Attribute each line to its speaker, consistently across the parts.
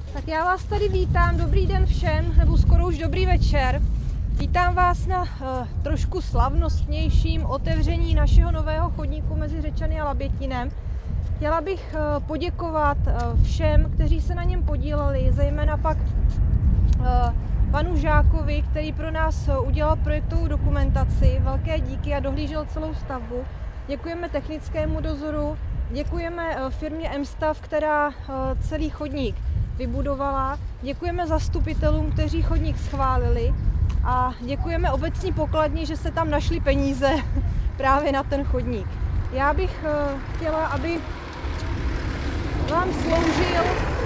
Speaker 1: Tak já vás tady vítám, dobrý den všem, nebo skoro už dobrý večer. Vítám vás na trošku slavnostnějším otevření našeho nového chodníku mezi Řečany a Labětinem. Chtěla bych poděkovat všem, kteří se na něm podíleli, zejména pak panu Žákovi, který pro nás udělal projektovou dokumentaci. Velké díky a dohlížel celou stavbu. Děkujeme technickému dozoru, děkujeme firmě M-Stav, která celý chodník vybudovala. Děkujeme zastupitelům, kteří chodník schválili a děkujeme obecní pokladni, že se tam našly peníze právě na ten chodník. Já bych chtěla, aby vám sloužil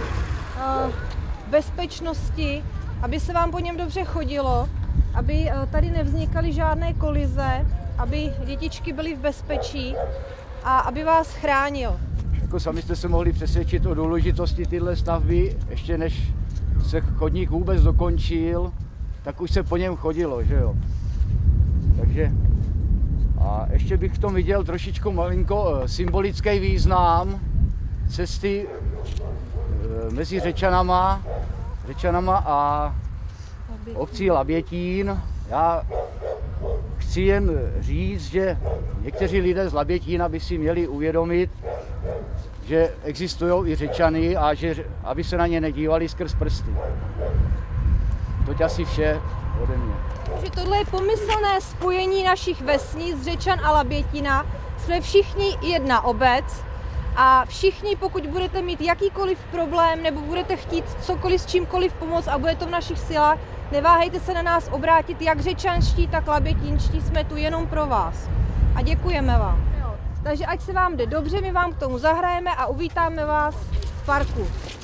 Speaker 1: v bezpečnosti, aby se vám po něm dobře chodilo, aby tady nevznikaly žádné kolize, aby dětičky byly v bezpečí a aby vás chránil.
Speaker 2: Jako sami jste se mohli přesvědčit o důležitosti téhle stavby, ještě než se chodník vůbec dokončil, tak už se po něm chodilo, že jo. Takže a ještě bych v tom viděl trošičku malinko symbolický význam cesty mezi Řečanama a obcí Labětín. Já chci jen říct, že někteří lidé z Labětína by si měli uvědomit, že existují i Řečany a že, aby se na ně nedívali skrz prsty. Toť asi vše ode mě.
Speaker 1: Že tohle je pomyslné spojení našich vesnic Řečan a Labětina. Jsme všichni jedna obec a všichni, pokud budete mít jakýkoliv problém nebo budete chtít cokoliv s čímkoliv pomoct a bude to v našich silách, neváhejte se na nás obrátit, jak řečanští, tak labětínští, jsme tu jenom pro vás. A děkujeme vám. Takže ať se vám jde dobře, my vám k tomu zahrajeme a uvítáme vás v parku.